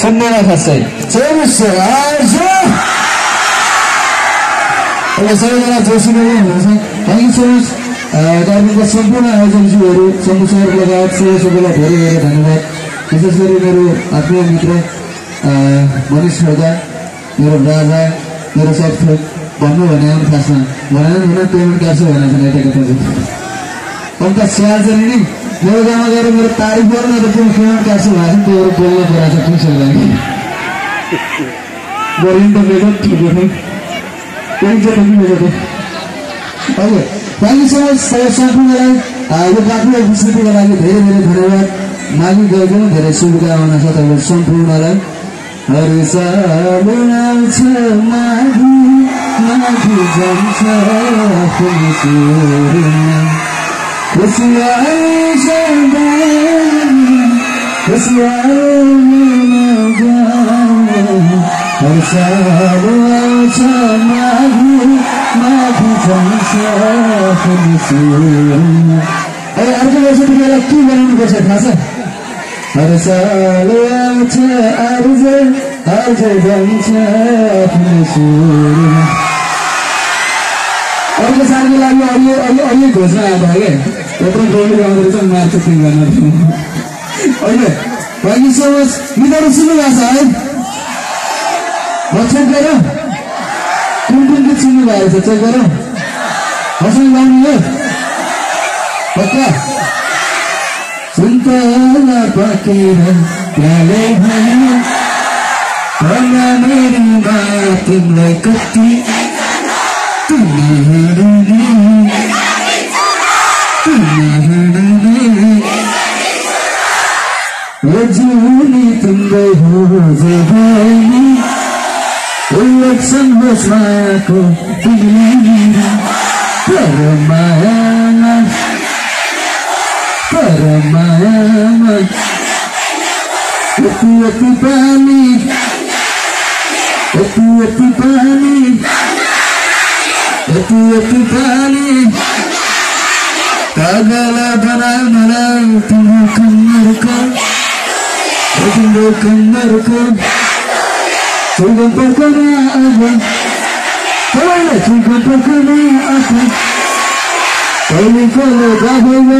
सुन्दैन खासै 24 अब सबैजना जोसिलो हुनुहुन्छ थ्याङ्क यू सो मच कार्यक्रमका सम्पूर्ण आयोजकज्यूहरू शम्भु सर लगायत सबैलाई धेरै धेरै धन्यवाद विशेष गरी मेरो आत्मीय मित्र मनिष खड्का मेरो राजा मेरो सबथोक भन्नु भने आउनु खासमा भनेर पेमेन्ट गर्छु भनेर यताको तपाईँ अन्त स्याहार चाहिँ नि मेरो गाउँमा गएर मेरो तारिफ गर्नु न त त्यो पेमेन्ट गर्छु भनेर त्यो बोल्नु परेको छ पुलिसहरू लागि बोलिनु त मेरो ठिकै थियो त्यही चाहिँ ठिकै थियो हजुर थ्याङ्क यू सो मच सबै सम्पूर्णलाई यो आफ्नो उपस्थितिको लागि धेरै धेरै धन्यवाद माघी गएको धेरै शुभकामना छ तपाईँहरू सम्पूर्णलाई हर साल आउँछ माघी माघी जान्छ खुसी आउँछ खुसी हर साल आउँछ माघी माघी जान्छ अर्को वर्ष तिमीलाई के बनाउनुपर्छ थाहा छ हर साल आउँछ आर्ज जान्छ अर्को सालको लागि अलि घोषणा आएको क्या यत्रो गोली गाउँदो रहेछ मार्च तिन गर्न होइन थ्याङ्क यू सो मच गीतहरू सुन्नु भएको छ है म चेक गरौँ कुन गीत सुन्नु भएको छ चेक गरौँ हसँग गाउनु हो पक्का सुन्तला पाकेर प्याले भयो मेरीमा तिमीलाई कति जुनी तिम्रै हो जवानी इलेक्सन होस् मायाको तिमी परमायामा यति पानी कागला बनायो मलाई तिम्रो कन्नरको चुगम पर्कना अब सबैलाई चुगम पर्कना अब कहिलेको गाभैमा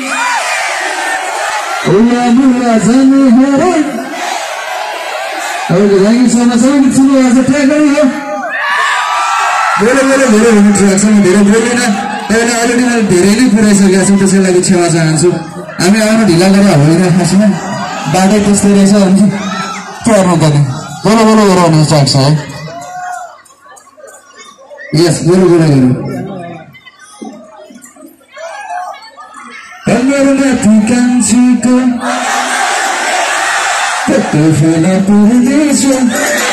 उला मुला जानु हेरे अब थ्याङ्क यू सो मच सबै गीत सुन्नु भएको छ ट्र्याक गरी हो धेरै हुने ट्र्याक छ म धेरै बोल्दिनँ तपाईँले अलरेडी मैले धेरै नै पुऱ्याइसकेका छौँ त्यसै लागि क्षमा चाहन्छु हामी आउनु ढिला गरेर होइन खासमा बाटो त्यस्तै रहेछ अनि के गर्नु पर्ने बोलो गराउने ट्र्याक छ है यस बोलो माथि कान्छीको कस्तो फेला पर्दैछ